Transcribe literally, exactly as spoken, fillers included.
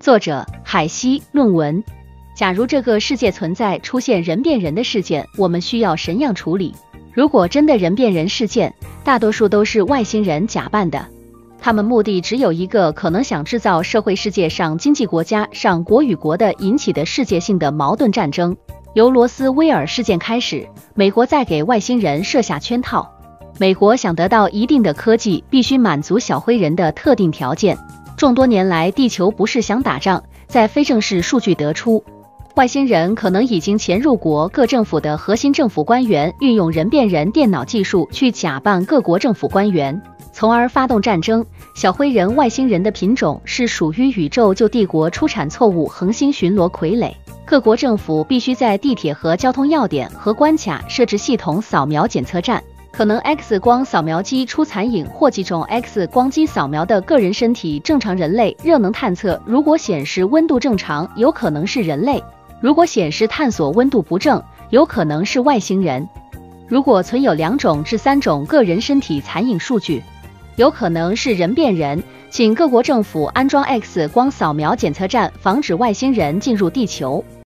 作者海西。论文：假如这个世界存在出现人变人的事件，我们需要怎样处理？如果真的人变人事件，大多数都是外星人假扮的，他们目的只有一个，可能想制造社会世界上经济国家上国与国的引起的世界性的矛盾战争。由罗斯威尔事件开始，美国在给外星人设下圈套。美国想得到一定的科技，必须满足小灰人的特定条件。众多年来，地球不是想打仗，在非正式数据得出，外星人可能已经潜入国各政府的核心政府官员，运用人变人电脑技术去假扮各国政府官员，从而发动战争。小灰人外星人的品种是属于宇宙旧帝国出产错误恒星巡逻傀儡。各国政府必须在地铁和交通要点和关卡设置系统扫描检测站，可能 X 光扫描机出残影或几种 X 光机扫描的个人身体。正常人类热能探测，如果显示温度正常，有可能是人类；如果显示探索温度不正，有可能是外星人。如果存有两种至三种个人身体残影数据，有可能是人变人。请各国政府安装 X 光扫描检测站，防止外星人进入地球。